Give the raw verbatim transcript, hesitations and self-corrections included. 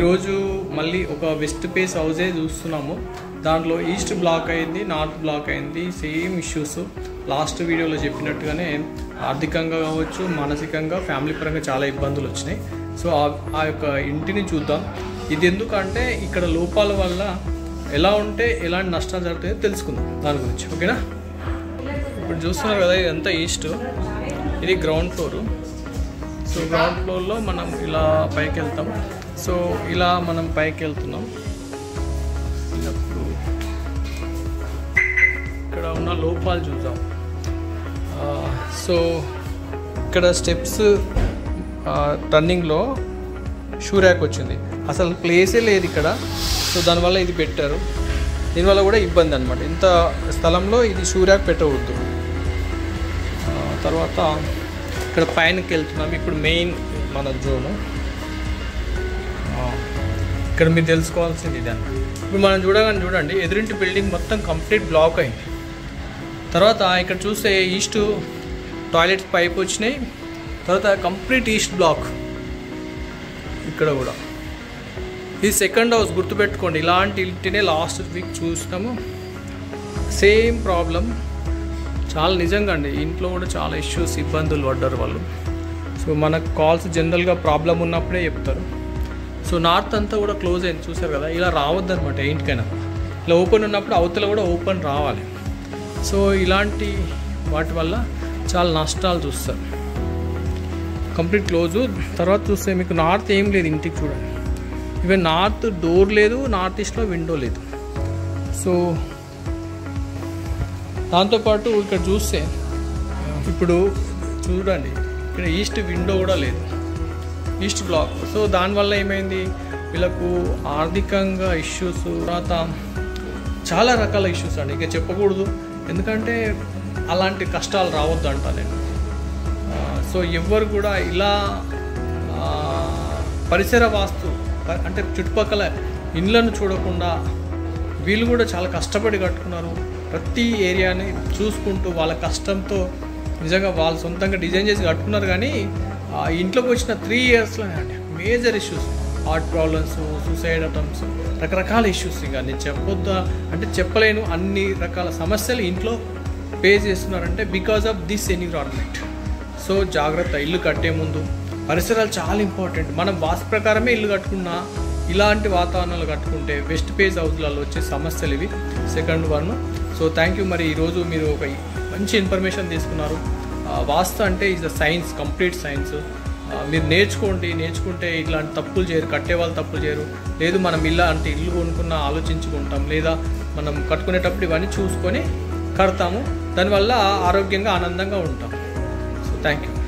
ఈరోజు మళ్ళీ ఒక వెస్ట్ ఫేస్ హౌసే చూస్తున్నాము. దాంట్లో ఈస్ట్ బ్లాక్ అయింది, నార్త్ బ్లాక్ అయింది. సేమ్ ఇష్యూస్ లాస్ట్ వీడియోలో చెప్పినట్టుగానే ఆర్థికంగా కావచ్చు, మానసికంగా, ఫ్యామిలీ పరంగా చాలా ఇబ్బందులు వచ్చినాయి. సో ఆ యొక్క ఇంటిని చూద్దాం. ఇది ఎందుకంటే ఇక్కడ లోపాల వల్ల ఎలా ఉంటే ఎలాంటి నష్టాలు జరుగుతాయో తెలుసుకుందాం దాని గురించి. ఓకేనా? ఇప్పుడు చూస్తున్నారు కదా, ఇదంతా ఈస్ట్, ఇది గ్రౌండ్ ఫ్లోరు. సో గ్రౌండ్ ఫ్లోర్లో మనం ఇలా పైకి వెళ్తాం. సో ఇలా మనం పైకి వెళ్తున్నాం. ఇప్పుడు ఇక్కడ ఉన్న లోపాలు చూద్దాం. సో ఇక్కడ స్టెప్స్ టర్నింగ్లో షూ ర్యాక్ వచ్చింది. అసలు ప్లేసే లేదు ఇక్కడ. సో దానివల్ల ఇది పెట్టారు. దీనివల్ల కూడా ఇబ్బంది అనమాట. ఇంత స్థలంలో ఇది షూ ర్యాక్ పెట్టవద్దు. తర్వాత ఇక్కడ పైనకి వెళ్తున్నాం. ఇప్పుడు మెయిన్ మన జోను. ఇక్కడ మీరు తెలుసుకోవాల్సింది ఇది అన్నమాట. ఇప్పుడు మనం చూడగానే చూడండి, ఎదురింటి బిల్డింగ్ మొత్తం కంప్లీట్ బ్లాక్ అయింది. తర్వాత ఇక్కడ చూస్తే ఈస్ట్ టాయిలెట్స్ పైప్ వచ్చినాయి. తర్వాత కంప్లీట్ ఈస్ట్ బ్లాక్. ఇక్కడ కూడా ఇది సెకండ్ హౌస్, గుర్తుపెట్టుకోండి. ఇలాంటి ఇంటినే లాస్ట్ వీక్ చూసినాము. Same problem. చాలా నిజంగా అండి, ఇంట్లో కూడా చాలా ఇష్యూస్, ఇబ్బందులు పడ్డారు వాళ్ళు. సో మనకు కాల్స్ జనరల్గా ప్రాబ్లం ఉన్నప్పుడే చెప్తారు. సో నార్త్ అంతా కూడా క్లోజ్ అయింది, చూసారు కదా. ఇలా రావద్దు అనమాట ఇంటికైనా. ఇలా ఓపెన్ ఉన్నప్పుడు అవతల కూడా ఓపెన్ రావాలి. సో ఇలాంటి వాటి వల్ల చాలా నష్టాలు చూస్తారు. Complete close. తర్వాత చూస్తే మీకు నార్త్ ఏం లేదు ఇంటికి, చూడండి. ఈవెన్ నార్త్ డోర్ లేదు, నార్త్ ఈస్ట్లో విండో లేదు. సో దాంతోపాటు ఇక్కడ చూస్తే ఇప్పుడు చూడండి, ఇక్కడ ఈస్ట్ విండో కూడా లేదు, ఈస్ట్ బ్లాక్. సో దానివల్ల ఏమైంది, వీళ్ళకు ఆర్థికంగా ఇష్యూస్, తర్వాత చాలా రకాల ఇష్యూస్ అండి. ఇక చెప్పకూడదు, ఎందుకంటే అలాంటి కష్టాలు రావద్దు అంట నేను. సో ఎవ్వరు కూడా ఇలా పరిసర వాస్తు అంటే చుట్టుపక్కల ఇండ్లను చూడకుండా వీళ్ళు కూడా చాలా కష్టపడి కట్టుకున్నారు. ప్రతి ఏరియాని చూసుకుంటూ వాళ్ళ కష్టంతో నిజంగా వాళ్ళు సొంతంగా డిజైన్ చేసి కట్టుకున్నారు. కానీ ఇంట్లోకి వచ్చిన త్రీ ఇయర్స్లోనే అండి major issues, heart problems, suicide attempts, రకరకాల ఇష్యూస్. ఇక నేను చెప్పొద్దా అంటే చెప్పలేను, అన్ని రకాల సమస్యలు ఇంట్లో ఫేస్ చేస్తున్నారంటే because of this environment. So జాగ్రత్త, ఇల్లు కట్టే ముందు పరిసరాలు చాలా ఇంపార్టెంట్. మనం వాస్తు ప్రకారమే ఇల్లు కట్టుకున్నా ఇలాంటి వాతావరణాలు కట్టుకుంటే వెస్ట్ ఫేస్ హౌస్లలో వచ్చే సమస్యలు ఇవి. Second one. So thank you. మరి ఈరోజు మీరు ఒక మంచి ఇన్ఫర్మేషన్ తీసుకున్నారు. వాస్తు అంటే is the science, complete science. మీరు నేర్చుకోండి. నేర్చుకుంటే ఇట్లాంటి తప్పులు చేయరు, కట్టే వాళ్ళు తప్పులు చేయరు. లేదు మనం ఇలాంటి ఇల్లు కొనుక్కున్న ఆలోచించుకుంటాం, లేదా మనం కట్టుకునేటప్పుడు ఇవన్నీ చూసుకొని కడతాము. దానివల్ల ఆరోగ్యంగా ఆనందంగా ఉంటాం. So thank you.